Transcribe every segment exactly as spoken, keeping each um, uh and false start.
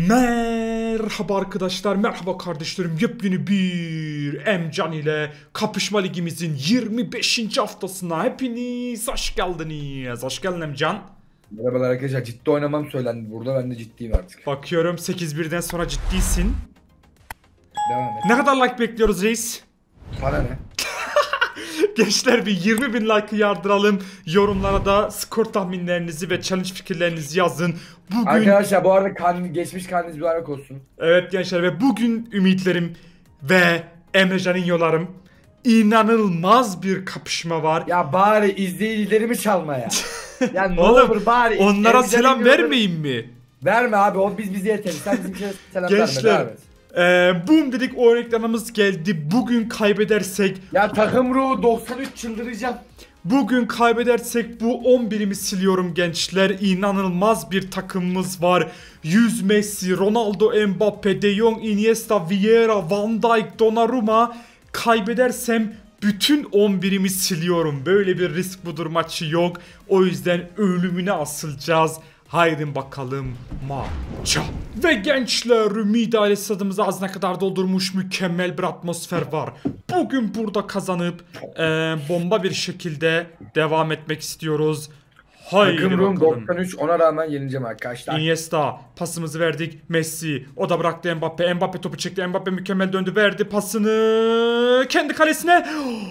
Merhaba arkadaşlar, merhaba kardeşlerim. Yepyeni bir Emcan ile Kapışma Ligimizin yirmi beşinci haftasına hepiniz hoş geldiniz. Hoş geldin Emcan. Merhabalar arkadaşlar, ciddi oynamam söylendi burada, ben de ciddiyim artık. Bakıyorum sekiz birden sonra ciddisin. Devam et. Ne kadar like bekliyoruz reis? Bana ne? Gençler bir yirmi bin like'ı yardıralım. Yorumlara da skor tahminlerinizi ve challenge fikirlerinizi yazın. Bugün... Arkadaşlar bu arada kan, geçmiş karnınız mübarek olsun. Evet gençler, ve bugün ümitlerim ve Emrecan'ın yollarım. İnanılmaz bir kapışma var. Ya bari izleyicilerimi çalma ya. Ya ne Oğlum, olur bari. onlara selam yolları... vermeyeyim mi? Verme abi, o biz bizi yeteriz. Sen bizim selam verme. Gençler, ee, boom dedik, o ekranımız geldi. Bugün kaybedersek... Ya takım ruhu doksan üç, çıldıracağım. Bugün kaybedersek bu on birimi siliyorum gençler. İnanılmaz bir takımımız var. yüz Messi, Ronaldo, Mbappe, De Jong, Iniesta, Vieira, Van Dijk, Donnarumma. Kaybedersem bütün on birimi siliyorum. Böyle bir risk budur maçı yok. O yüzden ölümüne asılacağız. Haydi bakalım maça. Ve gençler, Ümidi aile stadımızı ağzına kadar doldurmuş mükemmel bir atmosfer var. Bugün burada kazanıp e, bomba bir şekilde devam etmek istiyoruz. Haydi takım ruhum bakalım. doksan üç, ona rağmen yeneceğim arkadaşlar. Iniesta, pasımızı verdik. Messi, o da bıraktı Mbappe. Mbappe topu çekti. Mbappe mükemmel döndü, verdi pasını kendi kalesine.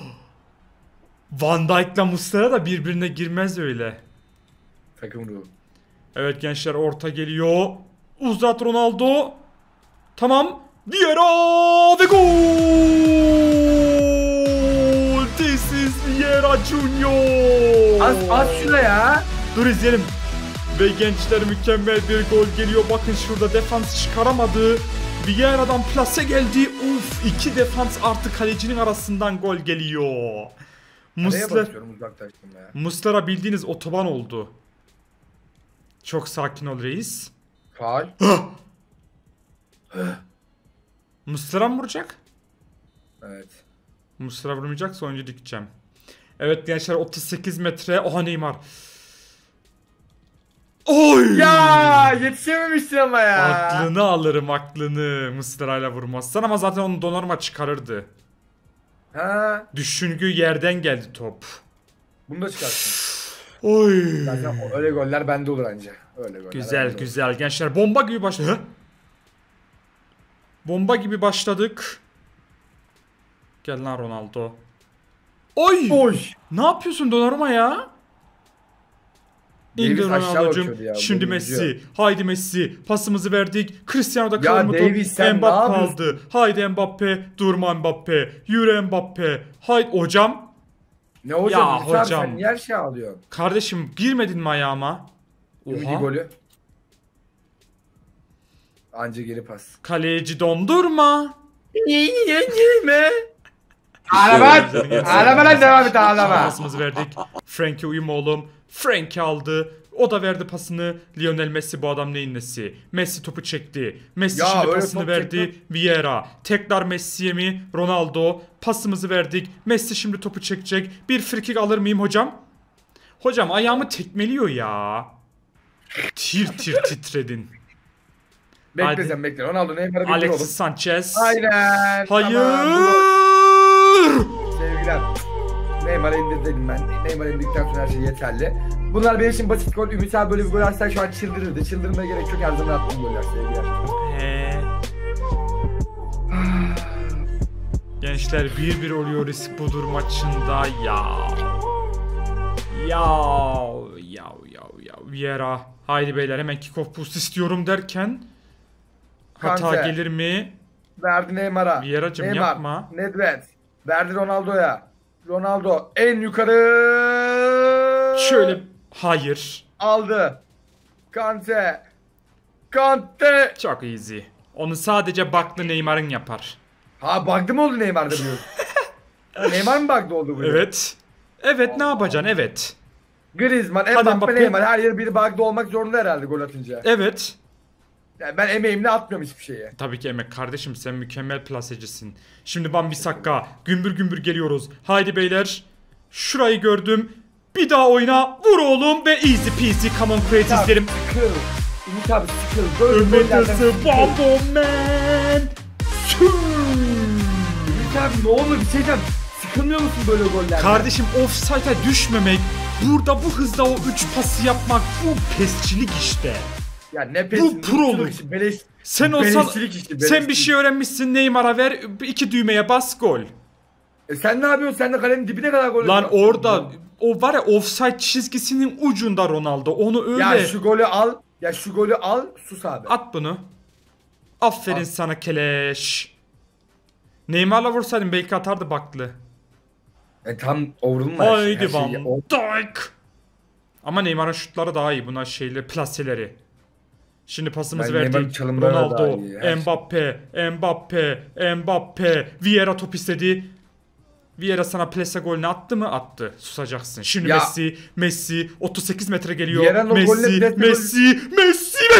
Van Dijk'la Muslera da birbirine girmez öyle. Takım ruhu. Evet gençler, orta geliyor. Uzat Ronaldo. Tamam. Vieira ve gol. This is Vieira Junior. Az, az şuna ya. Dur izleyelim. Ve gençler, mükemmel bir gol geliyor. Bakın şurada defans çıkaramadı. Vieira'dan plase geldi. Uf, iki defans artı kalecinin arasından gol geliyor. Muslera, Muslera bildiğiniz otoban oldu. Çok sakin ol reis. Faul. Muslera mı vuracak? Evet. Muslera vurmayacaksa oyuncu dikeceğim. Evet gençler, otuz sekiz metre. Oha, Neymar. Oy! Ya yetişememişsin ama ya. Aklını alırım, aklını. Muslera'yla vurmazsan, ama zaten onu Donnarumma çıkarırdı. Ha. Düşündüğü yerden geldi top. Bunu da çıkarsın. Oy! Zaten öyle goller bende olur anca. Öyle goller. Güzel güzel gençler. Bomba gibi başladık. Bomba gibi başladık. Gel lan Ronaldo. Oy! Oy! Ne yapıyorsun Donnarumma ya? İndir Ronaldo'cum. Şimdi Messi. Haydi Messi. Pasımızı verdik. Cristiano da kalır mı top? Mbappe aldı. Haydi Mbappe. Durma Mbappe. Yürü Mbappe. Haydi hocam. Ne hocam? Ya hocam. Sen niye her şey alıyorsun? Kardeşim, girmedin mi ayağıma? Ümidi golü. Anca geri pas. Kaleci dondurma. Yenilme. Ağlama. Ağlama lan, devam et ağlama. Pasımızı verdik. Frenkie uyum oğlum. Frenkie aldı. O da verdi pasını. Lionel Messi, bu adam neyin nesi? Messi topu çekti. Messi ya, şimdi pasını verdi. Çektim. Vieira. Tekrar Messi'ye mi? Ronaldo. Pasımızı verdik. Messi şimdi topu çekecek. Bir frikik alır mıyım hocam? Hocam ayağımı tekmeliyor ya. Tir tir titredin. Bekle sen bekle. Ronaldo Neymar'a bir Alexis Sanchez. Aynen. Hayır. Tamam. Sevgiler. Neymar'a indirdim ben. Neymar'a indirdikten sonra her şey yeterli. Bunlar benim için basit gol. Ümit abi böyle bir gol atsa şu an çıldırırdı. Çıldırmaya gerek yok. Her zaman attığım goller sevgiler. He. Gençler, bir bir oluyor risk budur maçında ya. Ya ya ya ya Vieira. Haydi beyler, hemen kick-off boost istiyorum derken hata Kante. gelir mi? Verdi Neymar'a. Vieira'cım Neymar, yapma. Nedved. Verdi Ronaldo'ya. Ronaldo en yukarı. Şöyle, hayır. Aldı. Kante. Kante. Çok easy. Onu sadece bug'lı Neymar'ın yapar. Ha, bug'lı mı oldu Neymar'da biliyorsun? Neymar mı bug'lı oldu bu? Evet. Evet, Allah. Ne yapacaksın? Evet. Griezmann, Mbappe, Mbappe, Neymar her yer biri bug'lı olmak zorunda herhalde gol atınca. Evet. Yani ben emeğimle atmıyorum hiçbir şeye. Tabii ki emek kardeşim, sen mükemmel plasecisin. Şimdi Wan-Bissaka, gümbür gümbür geliyoruz. Haydi beyler. Şurayı gördüm. Bir daha oyna. Vur oğlum ve easy peasy. Come on create izlerim. Ümit abi sıkıl. Böyle Ümit gollerden is a sıkıl. bombo man. Ümit abi ne olur bir şey diyeceğim. Sıkılmıyor musun böyle gollerden? Kardeşim offside'a düşmemek, burada bu hızda o üç pası yapmak, bu pesçilik işte. Ya ne pes, Bu proluk. işi, beleş, Sen olsan, beleşçilik işi, sen beleşçilik. bir şey öğrenmişsin, Neymar'a ver, iki düğmeye bas, gol. E sen ne yapıyorsun? Sen de kalenin dibine kadar gol Lan atıyorsun. orada o var ya offside çizgisinin ucunda Ronaldo, onu öyle. Ya şu golü al. Ya şu golü al. Sus abi. At bunu. Aferin At. sana keleş. Neymar'la vursaydın belki atardı baklı. E tam over'un var. Haydi Her şey- Van o- Dijk. Ama Neymar'ın şutları daha iyi, buna şeyle plaseleri. Şimdi pasımızı Ben Neymar'ın verdik. çalımları daha Ronaldo, iyi, her şey. Mbappe, Mbappe, Mbappe. Vieira top istedi. Vieira sana plase golünü attı mı? Attı. Susacaksın. Şimdi Ya. Messi, Messi otuz sekiz metre geliyor. Vieira'nın o golle Messi, plase Messi, Messi ve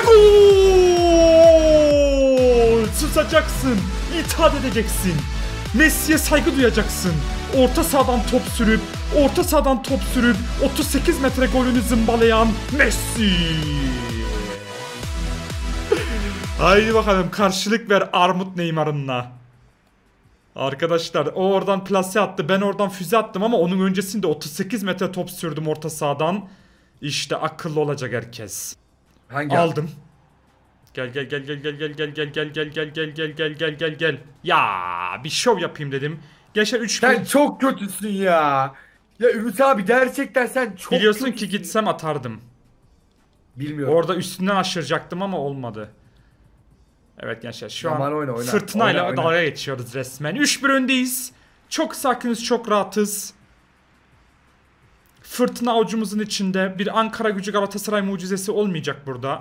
gol! Susacaksın. İtaat edeceksin. Messi'ye saygı duyacaksın. Orta sahadan top sürüp, orta sahadan top sürüp otuz sekiz metre golünü zımbalayan Messi. Haydi bakalım karşılık ver Armut Neymar'ınla. Arkadaşlar o oradan plase attı, ben oradan füze attım ama onun öncesinde otuz sekiz metre top sürdüm orta sahadan. İşte akıllı olacak herkes. Hangi? Aldım. Gel gel gel gel gel gel gel gel gel gel gel gel gel gel gel gel gel. Ya bir şov yapayım dedim. Geçen üç Sen gün çok kötüsün ya. Ya Ümit abi gerçekten sen çok biliyorsun kötüsün. ki gitsem atardım. Bilmiyorum. Orada üstünden aşıracaktım ama olmadı. Evet gençler şu Aman an oyna, oyna. fırtınayla Oyna, oyna. dalga geçiyoruz resmen. üç bir öndeyiz. Çok sakiniz, çok rahatız. Fırtına avucumuzun içinde. Bir Ankara Gücü Galatasaray mucizesi olmayacak burada.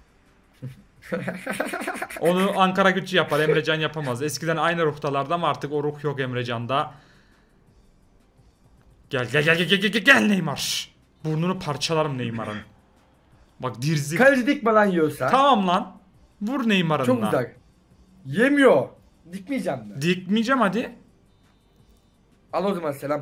Onu Ankara Gücü yapar, Emrecan yapamaz. Eskiden aynı ruhtalardı ama artık o ruh yok Emrecan'da. Gel gel gel gel gel gel gel Neymar. Burnunu parçalarım Neymar'ın. Bak dirzi. Kaleci dikmeden yiyorsa. Tamam lan. Vur Neymar'ınla. Çok güzel. Yemiyor. Dikmeyeceğim ben. Dikmeyeceğim hadi. Al o zaman selam.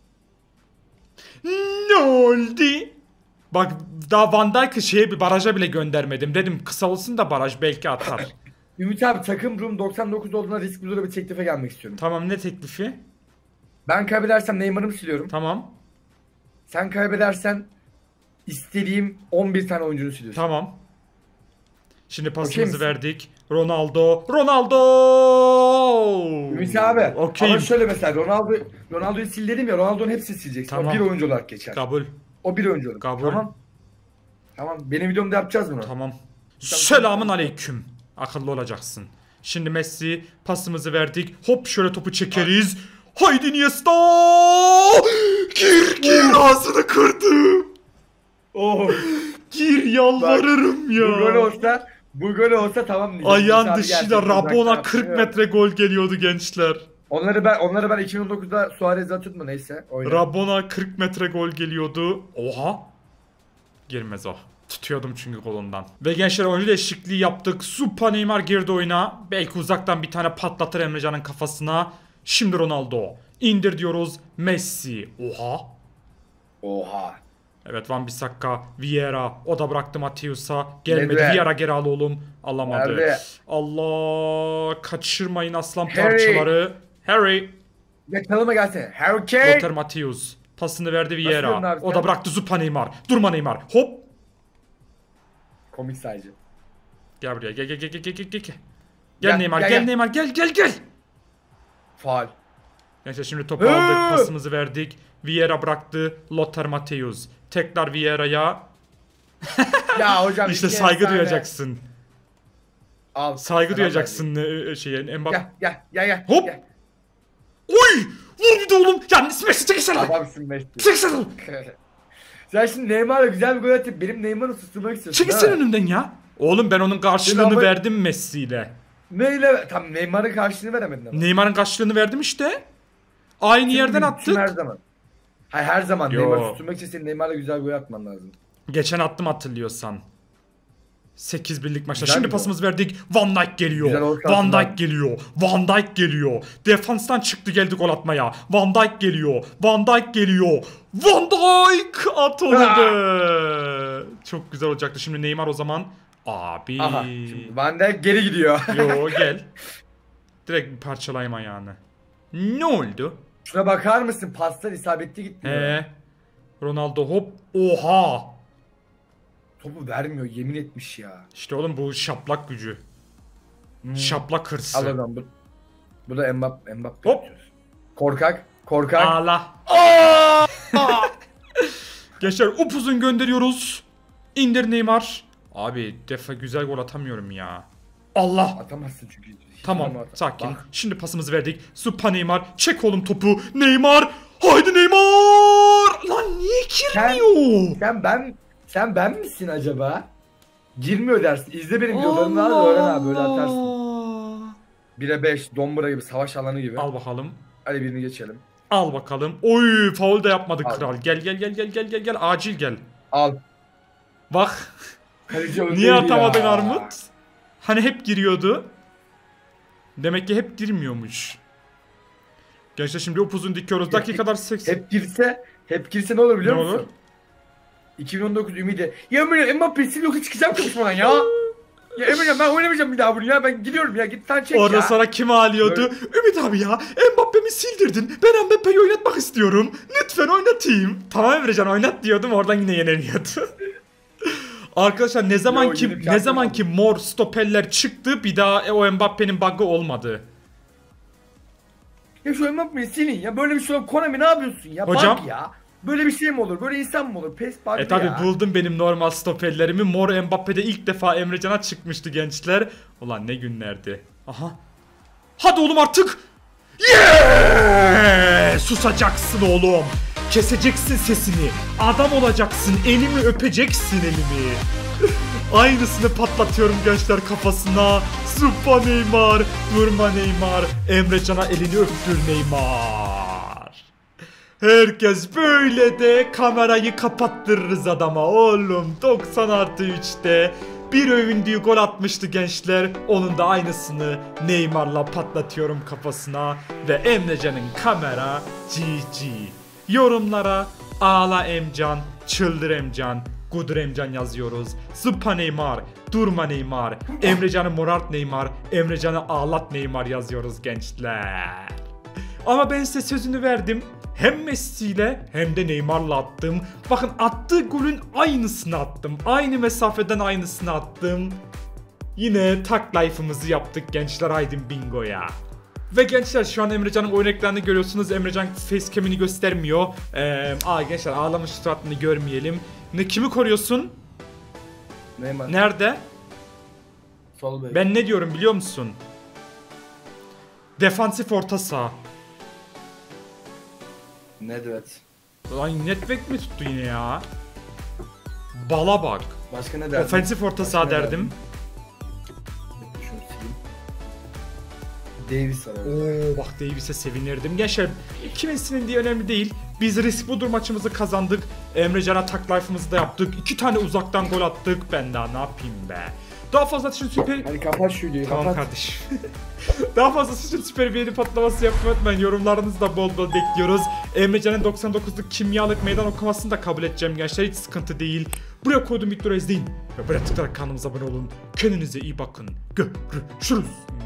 Ne oldu? Bak daha Van Dijk'ı şeye bir baraja bile göndermedim. Dedim kısa olsun da baraj belki atar. Ümit abi takım durum doksan dokuz olduğuna risk bir bir teklife gelmek istiyorum. Tamam, ne teklifi? Ben kaybedersem Neymar'ımı siliyorum. Tamam. Sen kaybedersen istediğim on bir tane oyuncunu siliyorsun. Tamam. Şimdi Okey pasımızı misin? verdik. Ronaldo. Ronaldo! Ümit abi. Okeyim. Ama şöyle mesela Ronaldo Ronaldo'yu sil dedim ya, Ronaldo'nun hepsini sileceksin. Tamam. O bir oyuncu olarak geçer. Kabul. O bir oyuncu olarak. Kabul. Tamam. Tamam. Benim videomda yapacağız bunu. Tamam. Selamun aleyküm. Akıllı olacaksın. Şimdi Messi, pasımızı verdik. Hop şöyle topu çekeriz. Haydi Iniesta! Gir gir, ağzını kırdım. Oh. Gir yalvarırım ya. Bu gol olsa, bu gol olsa tamam diyeceğim. Ayağın Ümit abi dışıyla gerçekten Rabona uzaktan kırk atıyor. metre gol geliyordu gençler. Onları ben onları ben iki bin on dokuzda Suarez'e atıyordum, neyse. Oyna. Rabona kırk metre gol geliyordu. Oha. Girmez o. Tutuyordum çünkü kolundan. Ve gençler oyuncu değişikliği yaptık. Super Neymar girdi oyuna. Belki uzaktan bir tane patlatır Emrecan'ın kafasına. Şimdi Ronaldo. İndir diyoruz. Messi. Oha. Oha. Evet, Van Bissaka, Vieira. O da bıraktı Mateus'a. Gelmedi. Nerede? Vieira geri al oğlum. Alamadı. Nerede? Allah. Kaçırmayın aslan Harry. parçaları. Harry. Ya çalıma gelsene. Harry Kane. Lothar Matthäus. Pasını verdi Nasıl Vieira. abi O sen? da bıraktı Zupa Neymar. Durma Neymar. Hop. Komik sadece. Gel buraya. Gel gel gel gel gel gel. Gel, Gel, Neymar. gel, Gel, gel. Neymar. Gel gel gel. Faul. Neyse şimdi topu Hı! aldık. Pasımızı verdik. Vieira bıraktı. Lothar Matthäus. Tekrar Vieira'ya. Ya hocam. İşte iki saygı efsane. duyacaksın. Al. Saygı selam duyacaksın e, şeye. verdim. Mbappe. Gel gel gel gel. Hop! Gel. Oy! Vur bir de oğlum. Ya Messi çekilsene. Adamsın Messi. Çekilsene oğlum. Sen şimdi Neymar'la güzel bir gol atıp benim Neymar'ı susturmak istiyorsun. Çekilsene değil mi? önümden ya. Oğlum ben onun karşılığını Ama- verdim Messi ile. Neyle? Tam Neymar'ın karşılığını veremedin ama. Neymar'ın karşılığını verdim işte. Aynı yerden Tüm Her attık. zaman. Hayır her zaman Yo. Neymar'ı susturmak için senin Neymar'la güzel gol atman lazım. Geçen attım hatırlıyorsan. sekiz birlik maçta. Güzel Şimdi mi pasımız verdik. Van Dijk Güzel geliyor. olsa Van aslında. Dijk geliyor. Van Dijk geliyor. Defanstan çıktı geldi gol atmaya. Van Dijk geliyor. Van Dijk geliyor. Van Dijk at onu Ah! be. Çok güzel olacaktı. Şimdi Neymar o zaman Abi. Aha. Şimdi Van Dijk geri gidiyor. Yo gel. Direkt bir parçalayayım ayağını. Ne oldu? Şuna bakar mısın? Paslar isabetli gitmiyor. He. Ronaldo hop. Oha. Topu vermiyor, yemin etmiş ya. İşte oğlum bu şaplak gücü. Hmm. Şaplak hırsı. Al oradan bu. Bu da Mbappe. Mbappe. Hop. Korkak. Korkak. Allah. Gençler upuzun gönderiyoruz. İndir Neymar. Abi defa güzel gol atamıyorum ya. Allah. Atamazsın çünkü. Tamam Atam- sakin. Bak. Şimdi pasımızı verdik. Süper Neymar. Çek oğlum topu. Neymar. Haydi Neymar. Lan niye girmiyor? Sen ben sen ben misin acaba? Girmiyor dersin. İzle benim videolarımı al öğren abi böyle atarsın. bire beş dombra gibi savaş alanı gibi. Al bakalım. Hadi birini geçelim. Al bakalım. Oy faul da yapmadı Al. kral. Gel gel gel gel gel gel gel. Acil gel. Al. Bak. Kaleci öndeydi Niye atamadın ya. Armut? Hani hep giriyordu. Demek ki hep girmiyormuş. Gençler şimdi upuzun dikiyoruz. Dakikalar seksen. Hep girse, hep girse ne olur biliyor Ne musun? olur? iki bin on dokuz ümidi. Ya böyle Mbappe'si yoksa çıkacağım kapışmadan ya. Ya Emre ben oynamayacağım bir daha bunu ya. Ben gidiyorum ya. Git sen çek Orada ya. sana kim ağlıyordu? Ümit abi ya Mbappe'mi sildirdin. Ben Mbappe'yi oynatmak istiyorum. Lütfen oynatayım. Tamam Emrecan oynat diyordum. Oradan yine yenemiyordu. Arkadaşlar ne zaman Yo, ki yeni bir ne şampiyon zaman oldu. ki mor stoperler çıktı bir daha e, o Mbappe'nin bug'ı olmadı. Ya şu Mbappe'yi silin ya. Böyle bir şey olur. Konami ne yapıyorsun ya? Hocam? Bak ya. Böyle bir şey mi olur? Böyle insan mı olur? Pes bak E tabi ya. buldum benim normal stoperlerimi. Mor Mbappe'de ilk defa Emrecan'a çıkmıştı gençler. Ulan ne günlerdi. Aha. Hadi oğlum artık. Yeah! Susacaksın oğlum. Keseceksin sesini. Adam olacaksın. Elimi öpeceksin elimi. Aynısını patlatıyorum gençler kafasına. Süper Neymar. Durma Neymar. Emrecan'a elini öptür Neymar. Herkes böyle de kamerayı kapattırırız adama oğlum. doksan artı üçte bir övündüğü gol atmıştı gençler. Onun da aynısını Neymar'la patlatıyorum kafasına. Ve Emrecan'ın kamera G G. Yorumlara ağla Emcan, çıldır Emcan, gudur Emcan yazıyoruz. Zıpa Neymar, durma Neymar, Emrecan'ı morart Neymar, Emrecan'ı ağlat Neymar yazıyoruz gençler. Ama ben size sözünü verdim. Hem Messi ile hem de Neymar'la attım. Bakın attığı golün aynısını attım. Aynı mesafeden aynısını attım. Yine tak life'ımızı yaptık gençler, haydi bingoya. Ve gençler şu an Emrecan'ın oyun ekranını görüyorsunuz. Emrecan facecam'ini göstermiyor. Ee, aa gençler ağlamış suratını görmeyelim. Ne kimi koruyorsun? Neymar. Nerede? Sol bek. Ben ne diyorum biliyor musun? Defansif orta saha. Nedved. Ay netback mi tuttu yine ya? Bala bak. Başka ne derdin? Ofensif orta Başka saha ne derdim. derdin? Şunu sileyim. Davis var orada. Oo bak Davis'e sevinirdim. Gençler kimin silindiği önemli değil. Biz risk budur maçımızı kazandık. Emrecan'a tak life'ımızı da yaptık. İki tane uzaktan gol attık. Ben daha ne yapayım be. Daha fazla için süper... Hadi kapat şu videoyu, Tamam kapat. kardeşim. Daha fazlası için süper beğeni patlaması yapmayı unutmayın. Yorumlarınızı da bol bol bekliyoruz. Emrecan'ın doksan dokuzluk kimyalık meydan okumasını da kabul edeceğim gençler. Hiç sıkıntı değil. Buraya koyduğum videoları izleyin. Ve buraya tıklayarak kanalımıza abone olun. Kendinize iyi bakın. Görüşürüz.